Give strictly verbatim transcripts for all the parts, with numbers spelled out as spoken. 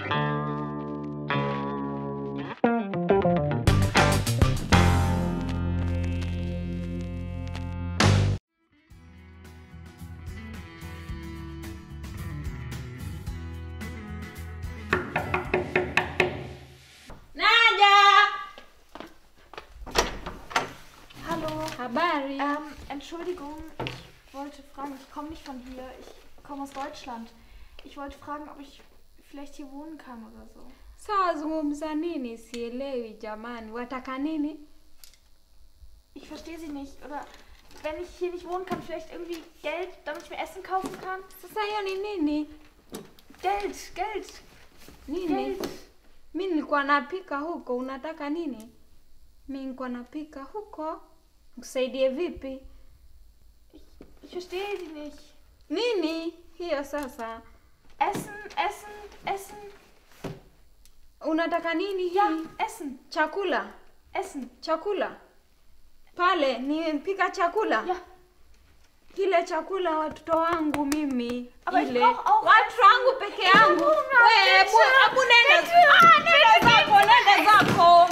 Habari. Ähm, Entschuldigung, ich wollte fragen, ich komme nicht von hier, ich komme aus Deutschland. Ich wollte fragen, ob ich vielleicht hier wohnen kann oder so. Sawa, zungumza nini? Sielewi jamani. Wataka nini? Ich verstehe Sie nicht. Oder wenn ich hier nicht wohnen kann, vielleicht irgendwie Geld, damit ich mir Essen kaufen kann? Sasa hiyo ni nini? Geld, Geld. Nini? Geld. Mimi nilikuwa napika huko, unataka nini? Mimi nilikuwa napika huko. Nikusaidie vipi? Ich, ich verstehe Sie nicht. Nini? Hiyo sasa. Essen, Essen, Essen. Unataka nini hii? Ja, Essen. Chakula. Essen. Chakula. Pale nipika chakula. Ja. Kile chakula watoto wangu mimi. Aber ile. Ich brauch auch watoto wangu peke yangu. Wewe hebu nenda. Ah, nenda zako, nenda zako.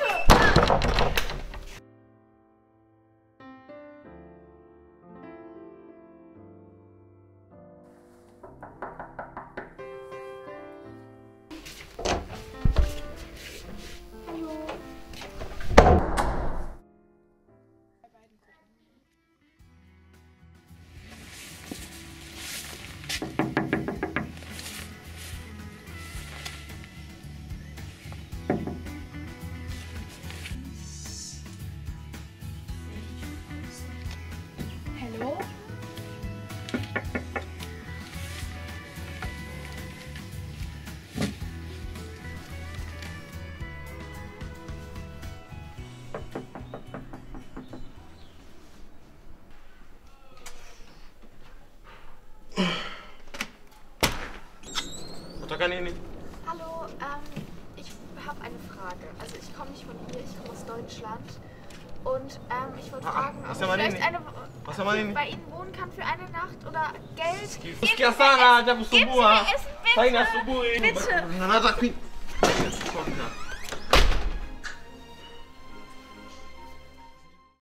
Hallo? Unataka nini? Hallo, ähm, ich habe eine Frage. Also ich komme nicht von hier, ich komme aus Deutschland. Und ähm, ich wollte Ah, fragen, ob was ich haben wir vielleicht denn? eine, Was haben wir denn? bei Ihnen wohnen kann für eine Nacht oder Geld. Sikia sana cha Geben Sie mir kusumbua. Essen, bitte. Haina asubuhi. Bitte. Unataka